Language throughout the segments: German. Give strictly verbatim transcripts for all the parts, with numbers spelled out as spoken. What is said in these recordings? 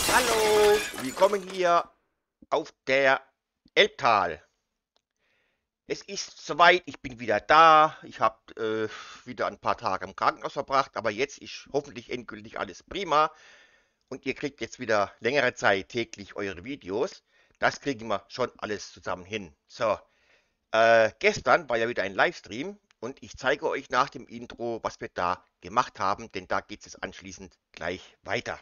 Hallo, willkommen hier auf der Elbtal. Es ist soweit, ich bin wieder da. Ich habe äh, wieder ein paar Tage im Krankenhaus verbracht, aber jetzt ist hoffentlich endgültig alles prima und ihr kriegt jetzt wieder längere Zeit täglich eure Videos. Das kriegen wir schon alles zusammen hin. So, äh, gestern war ja wieder ein Livestream und ich zeige euch nach dem Intro, was wir da gemacht haben, denn da geht es anschließend gleich weiter.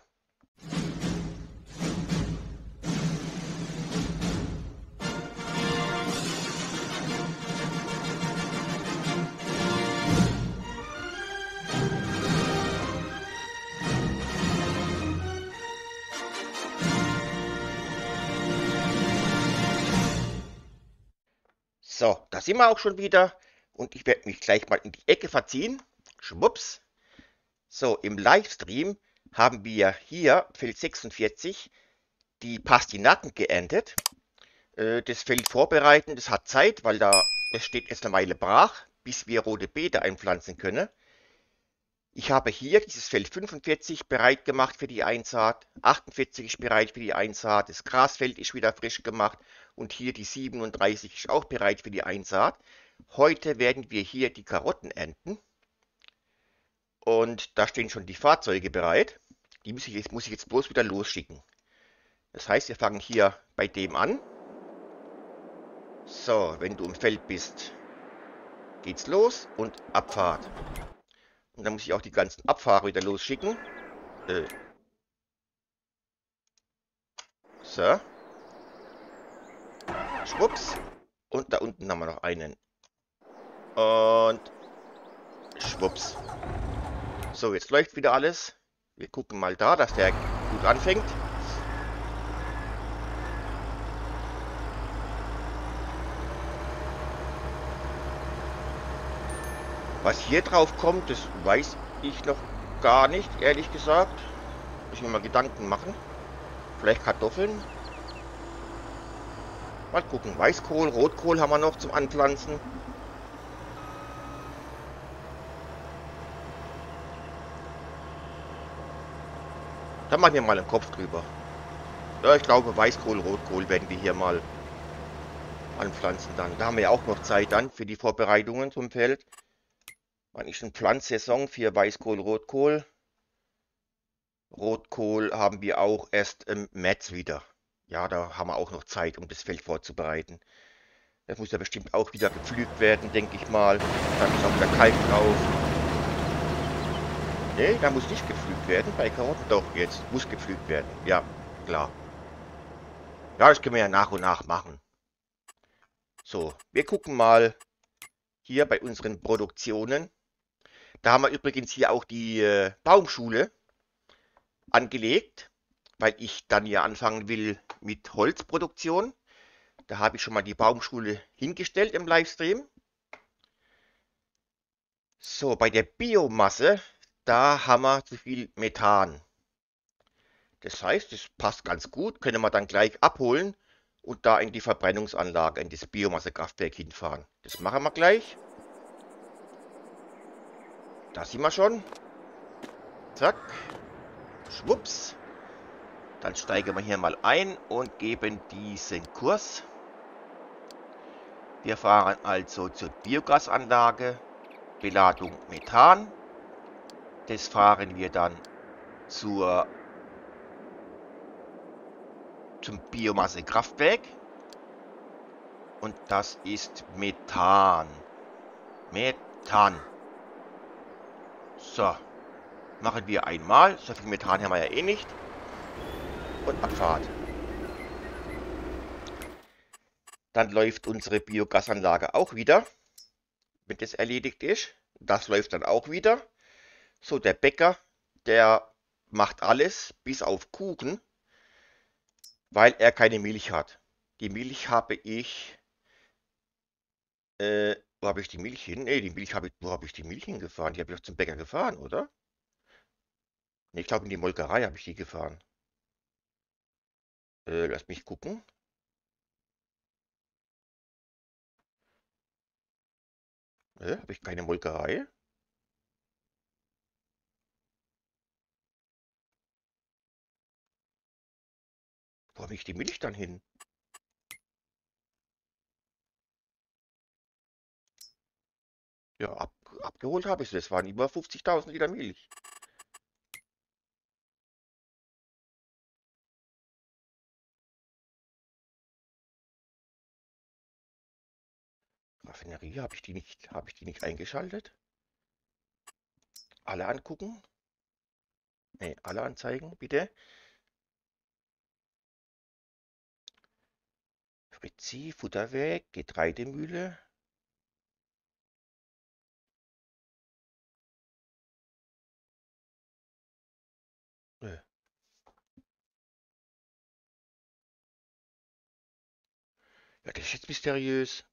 So, da sind wir auch schon wieder und ich werde mich gleich mal in die Ecke verziehen. Schwupps. So, im Livestream haben wir hier Feld sechsundvierzig die Pastinaken geerntet. Äh, das Feld vorbereiten, das hat Zeit, weil da es steht jetzt eine Weile brach, bis wir rote Beete einpflanzen können. Ich habe hier dieses Feld fünfundvierzig bereit gemacht für die Einsaat, achtundvierzig ist bereit für die Einsaat, das Grasfeld ist wieder frisch gemacht und hier die siebenunddreißig ist auch bereit für die Einsaat. Heute werden wir hier die Karotten ernten und da stehen schon die Fahrzeuge bereit. Die muss ich jetzt, muss ich jetzt bloß wieder losschicken. Das heißt, wir fangen hier bei dem an. So, wenn du im Feld bist, geht's los und Abfahrt. Und dann muss ich auch die ganzen Abfahrer wieder losschicken. Äh, so. Schwupps. Und da unten haben wir noch einen. Und schwupps. So, jetzt läuft wieder alles. Wir gucken mal da, dass der gut anfängt. Was hier drauf kommt, das weiß ich noch gar nicht, ehrlich gesagt. Muss ich mir mal Gedanken machen. Vielleicht Kartoffeln. Mal gucken. Weißkohl, Rotkohl haben wir noch zum Anpflanzen. Da machen wir mal einen Kopf drüber. Ja, ich glaube, Weißkohl, Rotkohl werden wir hier mal anpflanzen dann. Da haben wir ja auch noch Zeit dann für die Vorbereitungen zum Feld. Wann ist eine Pflanzsaison für Weißkohl, Rotkohl? Rotkohl haben wir auch erst im März wieder. Ja, da haben wir auch noch Zeit, um das Feld vorzubereiten. Das muss ja bestimmt auch wieder gepflügt werden, denke ich mal. Dann ist auch wieder Kalk drauf. Nee, da muss nicht gepflügt werden. Bei Karotten doch, jetzt muss gepflügt werden. Ja, klar. Ja, das können wir ja nach und nach machen. So, wir gucken mal hier bei unseren Produktionen. Da haben wir übrigens hier auch die äh, Baumschule angelegt, weil ich dann ja anfangen will mit Holzproduktion. Da habe ich schon mal die Baumschule hingestellt im Livestream. So, bei der Biomasse, da haben wir zu viel Methan. Das heißt, das passt ganz gut, können wir dann gleich abholen und da in die Verbrennungsanlage, in das Biomassekraftwerk hinfahren. Das machen wir gleich. Da sind wir schon. Zack. Schwupps. Dann steigen wir hier mal ein und geben diesen Kurs. Wir fahren also zur Biogasanlage, Beladung Methan. Das fahren wir dann zur, zum Biomassekraftwerk. Und das ist Methan. Methan. So. Machen wir einmal. So viel Methan haben wir ja eh nicht. Und Abfahrt. Dann läuft unsere Biogasanlage auch wieder. Wenn das erledigt ist. Das läuft dann auch wieder. So, der Bäcker, der macht alles bis auf Kuchen, weil er keine Milch hat. Die Milch habe ich. Äh, wo habe ich die Milch hin? Nee, die Milch habe ich. Wo habe ich die Milch hingefahren? Die habe ich doch zum Bäcker gefahren, oder? Nee, ich glaube, in die Molkerei habe ich die gefahren. Äh, lass mich gucken. Äh, habe ich keine Molkerei? Wo habe ich die Milch dann hin? Ja, ab, abgeholt habe ich sie. Das waren über fünfzigtausend Liter Milch. Raffinerie, habe ich die nicht, habe ich die nicht eingeschaltet? Alle angucken? Ne, alle anzeigen, bitte. Fritzi, Futterweg, Getreidemühle. Nö. Ja, das ist jetzt mysteriös.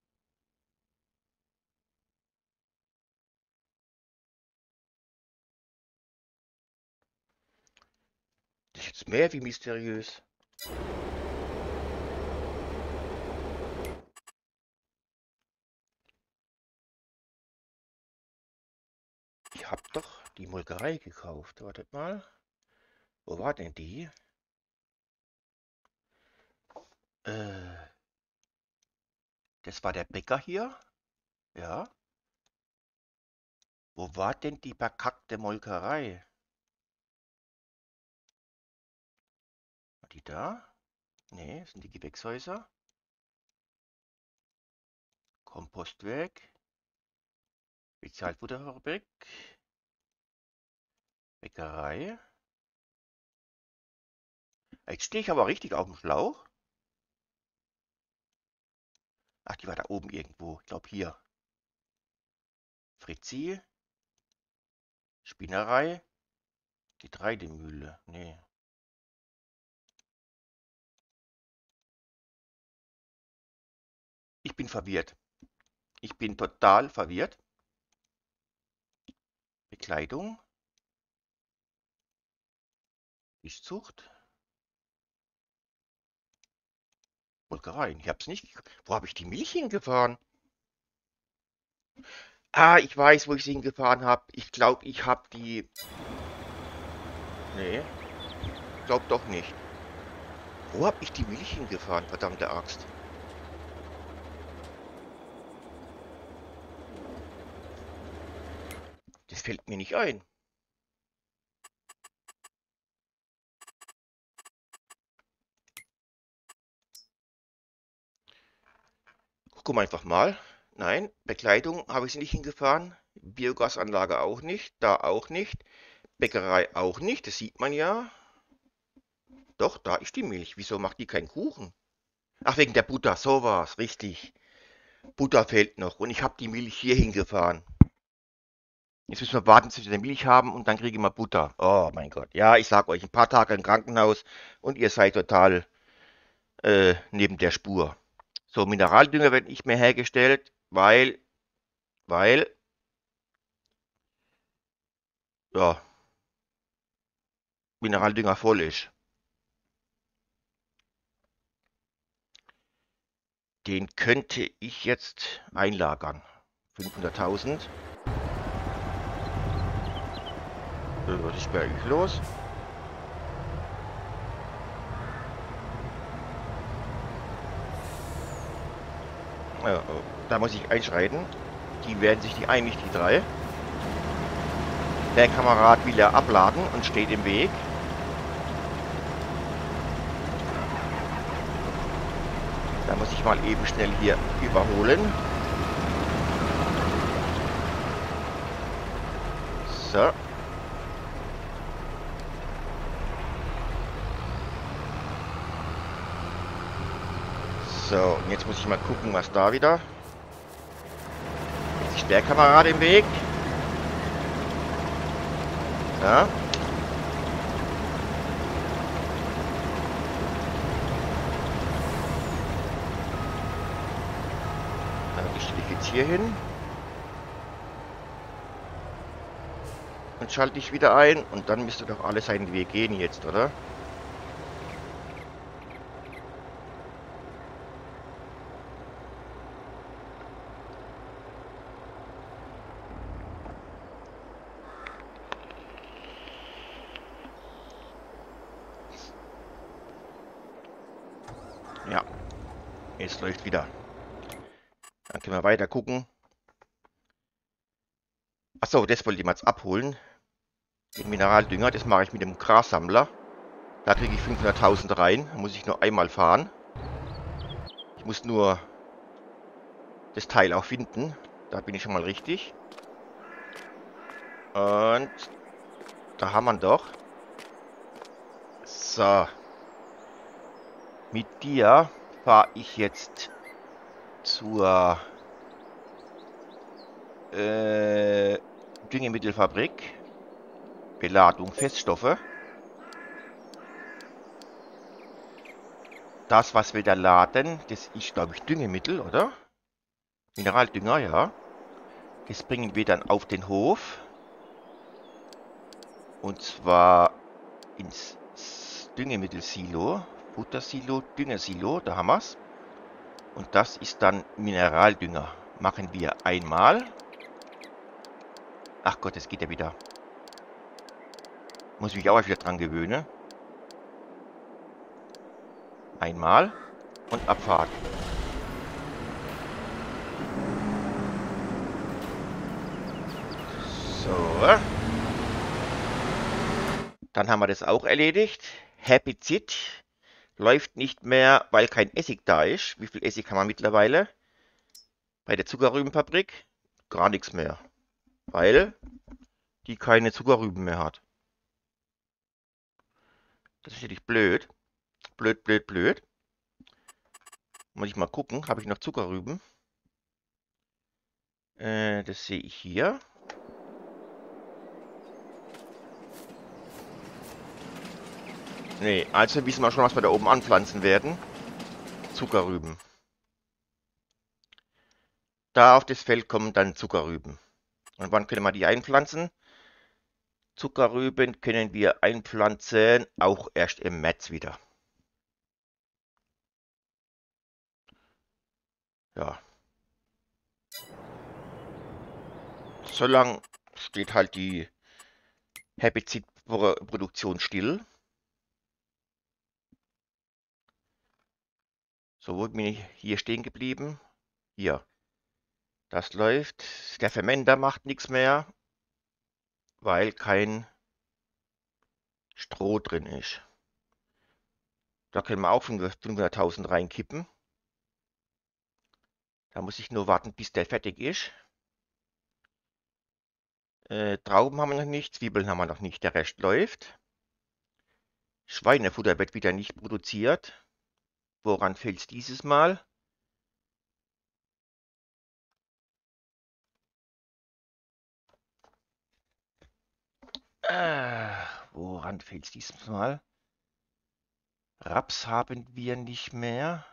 Das ist jetzt mehr wie mysteriös. Ich hab doch die Molkerei gekauft. Wartet mal. Wo war denn die? Äh, das war der Bäcker hier. Ja. Wo war denn die bekackte Molkerei? War die da? Nee, das sind die Gewächshäuser. Kompostwerk. Spezialfutterfabrik. Bäckerei. Jetzt stehe ich aber richtig auf dem Schlauch. Ach, die war da oben irgendwo. Ich glaube hier. Fritzi. Spinnerei. Getreidemühle. Nee. Ich bin verwirrt. Ich bin total verwirrt. Bekleidung. Fischzucht. Molkereien. Ich hab's nicht. Wo habe ich die Milch hingefahren? Ah, ich weiß, wo ich sie hingefahren habe. Ich glaube, ich habe die. Nee, glaub doch nicht. Wo habe ich die Milch hingefahren? Verdammte Axt. Das fällt mir nicht ein. Guck mal einfach mal. Nein, Bekleidung habe ich sie nicht hingefahren. Biogasanlage auch nicht. Da auch nicht. Bäckerei auch nicht. Das sieht man ja. Doch, da ist die Milch. Wieso macht die keinen Kuchen? Ach, wegen der Butter. So war's. Richtig. Butter fehlt noch. Und ich habe die Milch hier hingefahren. Jetzt müssen wir warten, bis wir die Milch haben und dann kriegen wir Butter. Oh mein Gott. Ja, ich sag euch, ein paar Tage im Krankenhaus und ihr seid total äh, neben der Spur. So, Mineraldünger wird nicht mehr hergestellt, weil, weil, ja, Mineraldünger voll ist. Den könnte ich jetzt einlagern. fünfhunderttausend. Äh, Was ist bei euch los? Ja, oh, da muss ich einschreiten. Die werden sich nicht einig, die drei. Der Kamerad will ja abladen und steht im Weg. Da muss ich mal eben schnell hier überholen. So. So, und jetzt muss ich mal gucken, was da wieder. Jetzt ist der Kamerad im Weg. Ja. Dann stelle ich jetzt hier hin. Und schalte ich wieder ein. Und dann müsste doch alles seinen Weg gehen jetzt, oder? Ja, es läuft wieder. Dann können wir weiter gucken. Achso, das wollte ich mal jetzt abholen. Den Mineraldünger, das mache ich mit dem Grassammler. Da kriege ich fünfhunderttausend rein. Da muss ich nur einmal fahren. Ich muss nur das Teil auch finden. Da bin ich schon mal richtig. Und da haben wir ihn doch. So. Mit dir fahre ich jetzt zur äh, Düngemittelfabrik. Beladung Feststoffe. Das, was wir da laden, das ist, glaube ich, Düngemittel, oder? Mineraldünger, ja. Das bringen wir dann auf den Hof. Und zwar ins Düngemittelsilo. Futtersilo, Düngersilo, da haben wir es. Und das ist dann Mineraldünger. Machen wir einmal. Ach Gott, das geht ja wieder. Muss mich auch wieder dran gewöhnen. Einmal und Abfahrt. So. Dann haben wir das auch erledigt. Herbizid läuft nicht mehr, weil kein Essig da ist. Wie viel Essig haben wir mittlerweile? Bei der Zuckerrübenfabrik gar nichts mehr. Weil die keine Zuckerrüben mehr hat. Das ist natürlich blöd. Blöd, blöd, blöd. Muss ich mal gucken. Habe ich noch Zuckerrüben? Äh, das sehe ich hier. Nee, also wissen wir schon, was wir da oben anpflanzen werden. Zuckerrüben. Da auf das Feld kommen dann Zuckerrüben. Und wann können wir die einpflanzen? Zuckerrüben können wir einpflanzen, auch erst im März wieder. Ja. Solange steht halt die Herbizidproduktion still. So, wo bin ich hier stehen geblieben? Hier. Das läuft. Der Fermenter macht nichts mehr, weil kein Stroh drin ist. Da können wir auch fünfhunderttausend reinkippen. Da muss ich nur warten, bis der fertig ist. Äh, Trauben haben wir noch nicht, Zwiebeln haben wir noch nicht, der Rest läuft. Schweinefutter wird wieder nicht produziert. Woran fehlt es dieses Mal? Äh, woran fehlt es dieses Mal? Raps haben wir nicht mehr.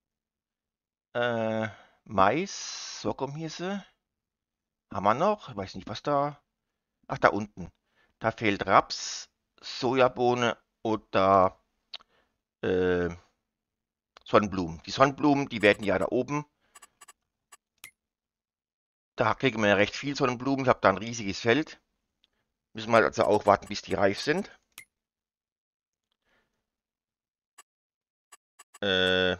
Äh, Mais, Sorghumhirse. Haben wir noch? Ich weiß nicht, was da. Ach, da unten. Da fehlt Raps, Sojabohne oder äh, Sonnenblumen. Die Sonnenblumen, die werden ja da oben. Da kriegen wir ja recht viel Sonnenblumen. Ich habe da ein riesiges Feld. Müssen wir also auch warten, bis die reif sind. Äh,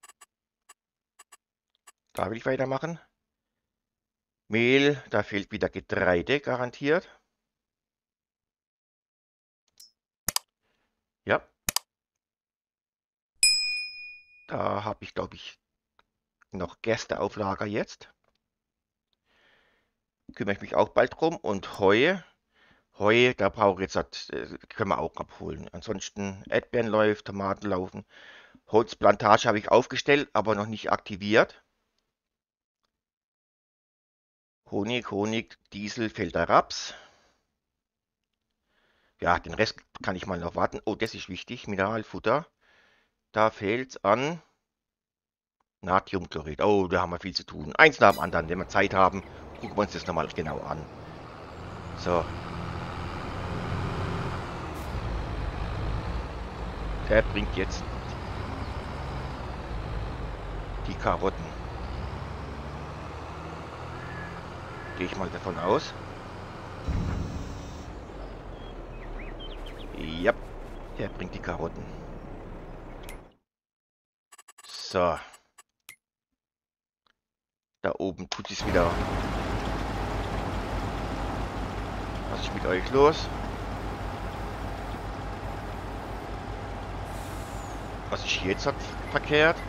da will ich weitermachen. Mehl, da fehlt wieder Getreide, garantiert. Ja. Da habe ich, glaube ich, noch Gerste auf Lager jetzt. Kümmere ich mich auch bald drum. Und Heu. Heu, da brauche ich jetzt, äh, können wir auch abholen. Ansonsten Erdbeeren läuft, Tomaten laufen. Holzplantage habe ich aufgestellt, aber noch nicht aktiviert. Honig, Honig, Diesel, fehlt der Raps. Ja, den Rest kann ich mal noch warten. Oh, das ist wichtig. Mineralfutter. Da fehlt es an Natriumchlorid. Oh, da haben wir viel zu tun. Eins nach dem anderen. Wenn wir Zeit haben, gucken wir uns das nochmal genau an. So. Der bringt jetzt die Karotten. Gehe ich mal davon aus. Ja, der bringt die Karotten. So. Da oben tut es wieder. Was ist mit euch los? Was ist hier jetzt verkehrt?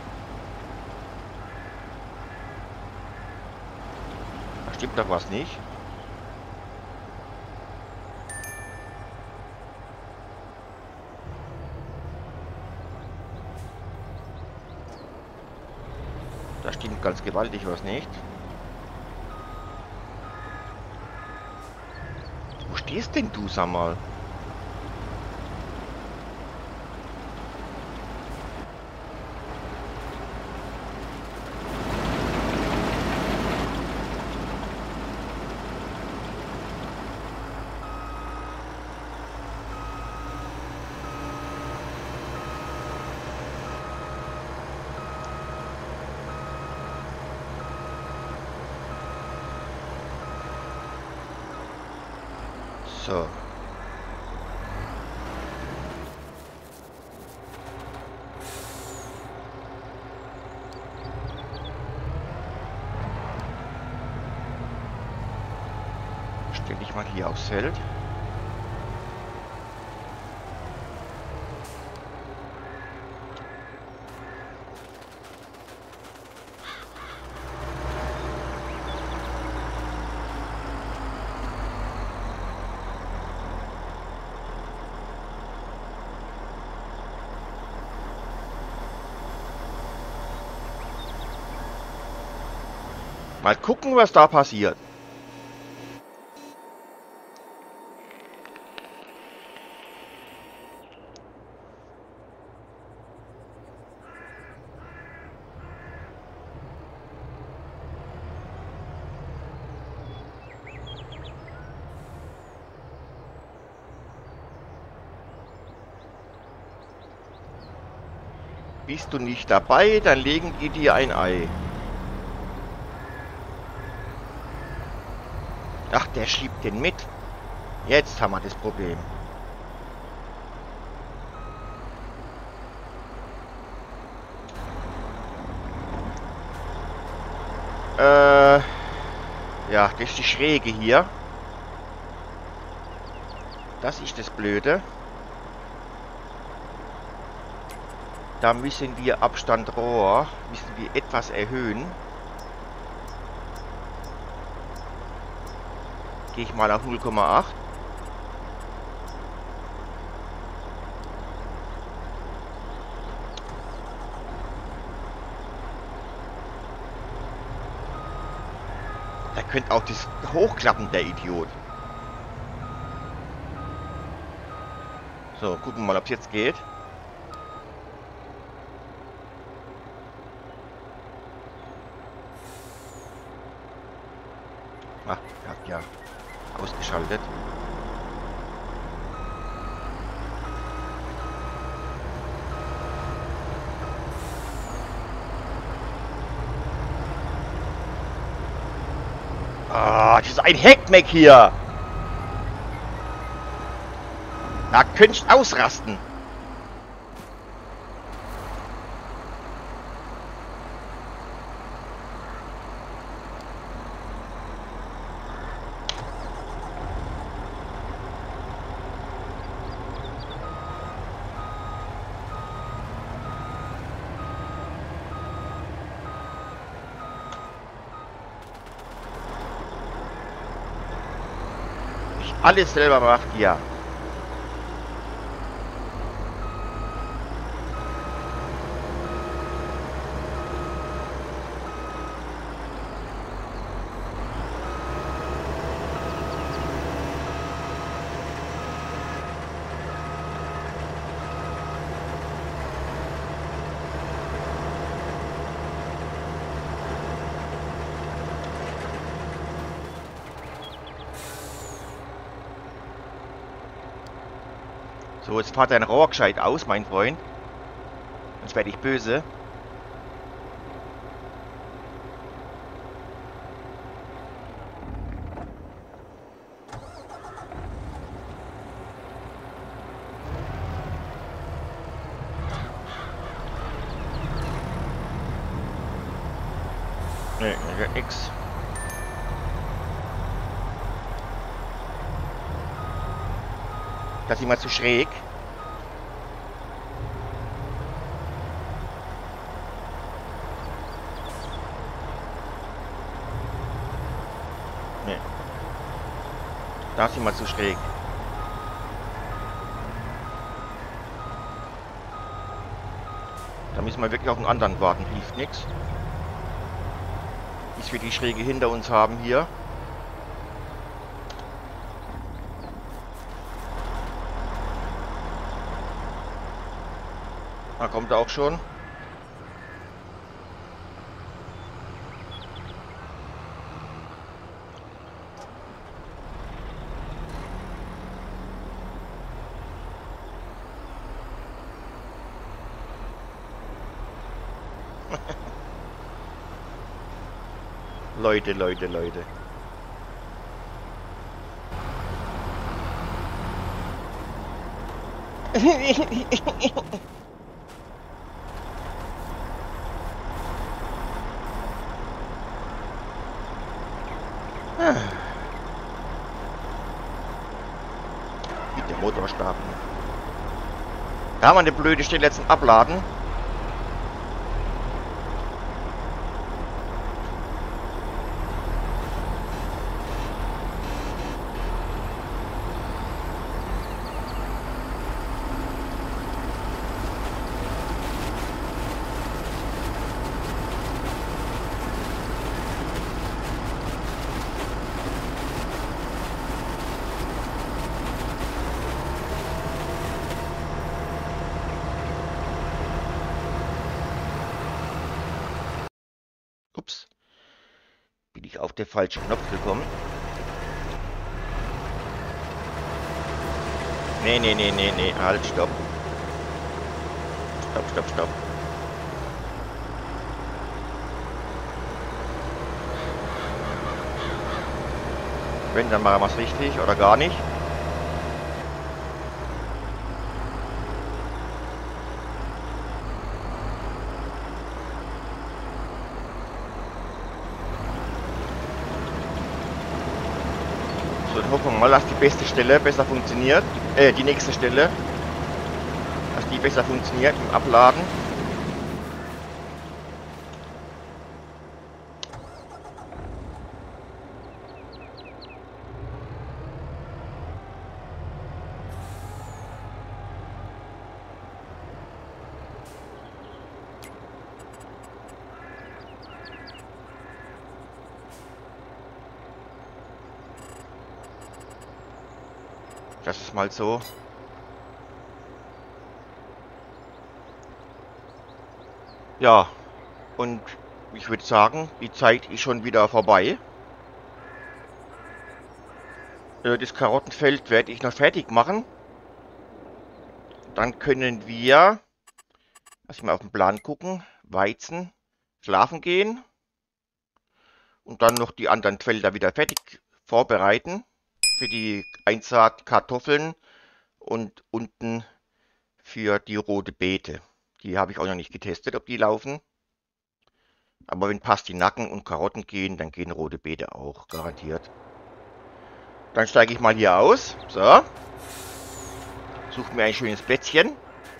Da stimmt doch was nicht. Da stimmt ganz gewaltig was nicht. Wo stehst denn du, sag mal? So. Stell dich mal hier aufs Feld. Mal gucken, was da passiert. Bist du nicht dabei, dann legen die dir ein Ei. Ach, der schiebt den mit. Jetzt haben wir das Problem. Äh, ja, das ist die Schräge hier. Das ist das Blöde. Da müssen wir Abstand Rohr, müssen wir etwas erhöhen. Gehe ich mal auf null Komma acht. Da könnte auch das hochklappen, der Idiot. So, gucken wir mal, ob es jetzt geht. Ach, er hat ja ausgeschaltet. Ah, das ist ein Heckmeck hier. Da könnte ich ausrasten. Alles selber macht, ja. So, jetzt fahrt dein Rohr gescheit aus, mein Freund. Sonst werde ich böse. Ne, nix. Das ist immer zu schräg. Ne. Da ist immer zu schräg. Da müssen wir wirklich auf einen anderen warten. Hilft nichts. Bis wir die Schräge hinter uns haben hier. Da kommt er auch schon. Leute, Leute, Leute. Mit dem Motor starten. Da haben wir eine blöde Stelle jetzt zum Abladen. Ups. Bin ich auf den falschen Knopf gekommen? Nee, nee, nee, nee, nee. Halt, stopp. Stopp, stopp, stopp. Wenn, dann machen wir es richtig oder gar nicht. So, dann hoffen wir mal, dass die beste Stelle besser funktioniert. Äh, die nächste Stelle. Dass die besser funktioniert im Abladen. Das ist mal so. Ja, und ich würde sagen, die Zeit ist schon wieder vorbei. Äh, das Karottenfeld werde ich noch fertig machen. Dann können wir, lass ich mal auf den Plan gucken, Weizen, schlafen gehen. Und dann noch die anderen Felder wieder fertig vorbereiten. Für die Einsaat Kartoffeln und unten für die rote Beete. Die habe ich auch noch nicht getestet, ob die laufen. Aber wenn Pastinaken und Karotten gehen, dann gehen rote Beete auch, garantiert. Dann steige ich mal hier aus. So. Suche mir ein schönes Plätzchen.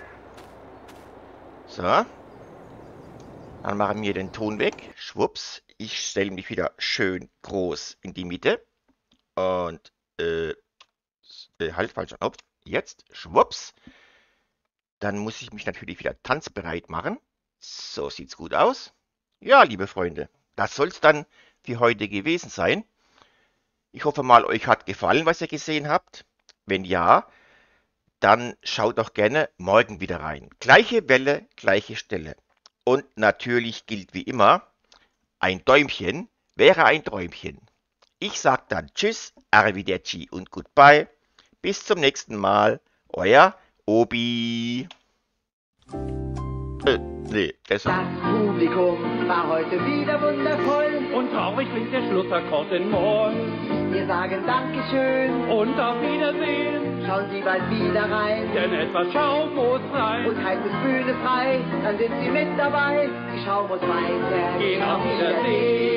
So. Dann machen wir den Ton weg. Schwupps. Ich stelle mich wieder schön groß in die Mitte. Und, äh, äh halt, falscher Knopf. Jetzt, schwupps. Dann muss ich mich natürlich wieder tanzbereit machen. So sieht's gut aus. Ja, liebe Freunde, das soll's dann für heute gewesen sein. Ich hoffe mal, euch hat gefallen, was ihr gesehen habt. Wenn ja, dann schaut doch gerne morgen wieder rein. Gleiche Welle, gleiche Stelle. Und natürlich gilt wie immer, ein Däumchen wäre ein Träumchen. Ich sag dann Tschüss, Arrivederci und Goodbye. Bis zum nächsten Mal. Euer Obi. Äh, nee, besser. Das Publikum war heute wieder wundervoll. Und traurig klingt der Schlussakkord in Moll. Wir sagen Dankeschön. Und auf Wiedersehen, Schauen Sie bald wieder rein. denn etwas Schaum muss rein. Und heißt es Bühne frei, dann sind Sie mit dabei. Die Schau muss weiter. Gehen auf Wiedersehen.